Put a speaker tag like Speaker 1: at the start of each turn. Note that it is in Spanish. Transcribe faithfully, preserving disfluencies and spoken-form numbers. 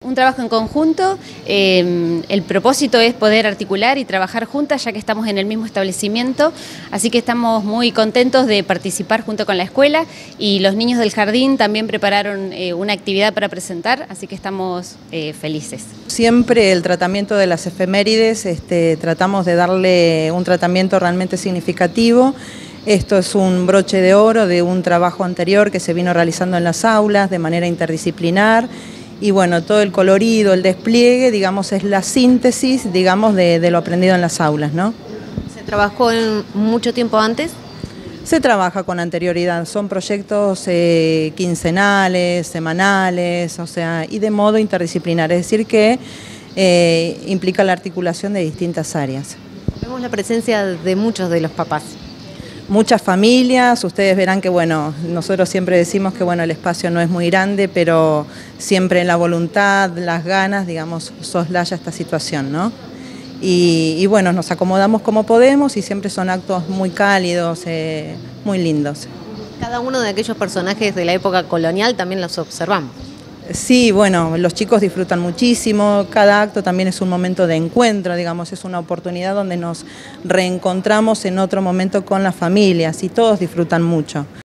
Speaker 1: Un trabajo en conjunto, eh, el propósito es poder articular y trabajar juntas ya que estamos en el mismo establecimiento, así que estamos muy contentos de participar junto con la escuela y los niños del jardín también prepararon eh, una actividad para presentar, así que estamos eh, felices.
Speaker 2: Siempre el tratamiento de las efemérides, este, tratamos de darle un tratamiento realmente significativo. Esto es un broche de oro de un trabajo anterior que se vino realizando en las aulas de manera interdisciplinar. Y bueno, todo el colorido, el despliegue, digamos, es la síntesis, digamos, de, de lo aprendido en las aulas, ¿no?
Speaker 3: ¿Se trabajó en mucho tiempo antes?
Speaker 2: Se trabaja con anterioridad, son proyectos eh, quincenales, semanales, o sea, y de modo interdisciplinar, es decir que eh, implica la articulación de distintas áreas.
Speaker 3: Vemos la presencia de muchos de los papás.
Speaker 2: Muchas familias, ustedes verán que bueno, nosotros siempre decimos que bueno, el espacio no es muy grande, pero siempre la voluntad, las ganas, digamos, soslaya esta situación, ¿no? Y, y bueno, nos acomodamos como podemos y siempre son actos muy cálidos, eh, muy lindos.
Speaker 3: Cada uno de aquellos personajes de la época colonial también los observamos.
Speaker 2: Sí, bueno, los chicos disfrutan muchísimo, cada acto también es un momento de encuentro, digamos, es una oportunidad donde nos reencontramos en otro momento con las familias y todos disfrutan mucho.